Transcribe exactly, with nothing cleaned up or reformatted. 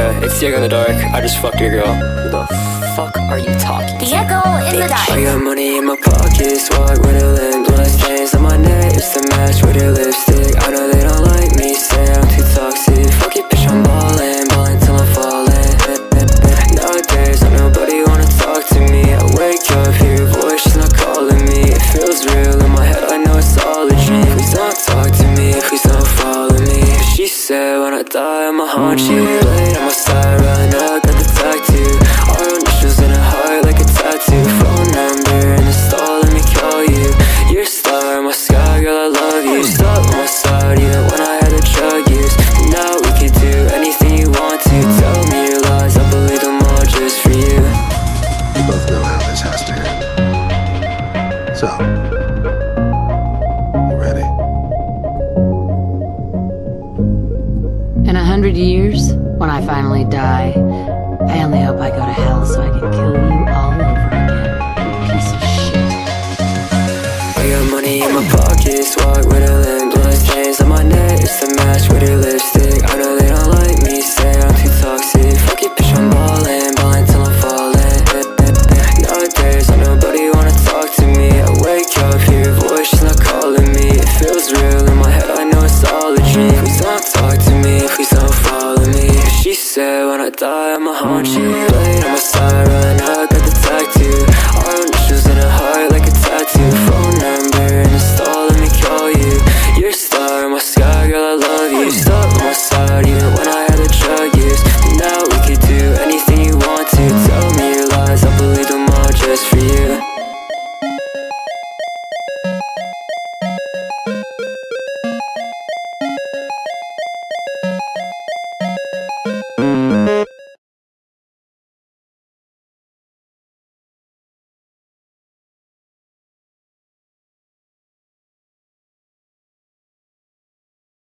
yeah, it's Diego in the dark. I just fucked your girl. Who the fuck are you talking to? Diego in the dark. I got money in my pockets, walk with a limp, blood stains on my neck, it's to match with her lipstick. I know they don't like me, say I'm too toxic. Fuck it, bitch, I'm ballin', ballin' till I'm falling. Nowadays, don't nobody wanna talk to me. I wake up, hear your voice, she's not calling me. It feels real in my head, I know it's all a dream. Please don't talk to me, please don't follow me. She said when I die, I'ma haunt you. Laid on my side, right now, got the tattoo. All your initials in a heart like a tattoo. Phone number in the stall, let me call you. You're a star in my sky, girl, I love you. Stuck on my side, even when I had the drug use. And now we could do anything you want to. Tell me your lies, I believe them all just for you. We both know how this has to end. So, you ready? In a hundred years, when I finally die, I only hope I go to hell so I can kill you all over again, you piece of shit. I got money in my pockets, walk with a limp, blood stains on my neck, it's to match with her lipstick. I know they don't like me, say I'm too toxic. Fuck it, bitch, I'm ballin', ballin' till I'm falling. Nowadays, don't nobody wanna talk to me. I wake up, hear your voice, she's not calling me. It feels real in my head, I know it's all a dream. Please don't talk to me, please don't follow me. She said when I die, I'ma haunt you. Laid on my side, right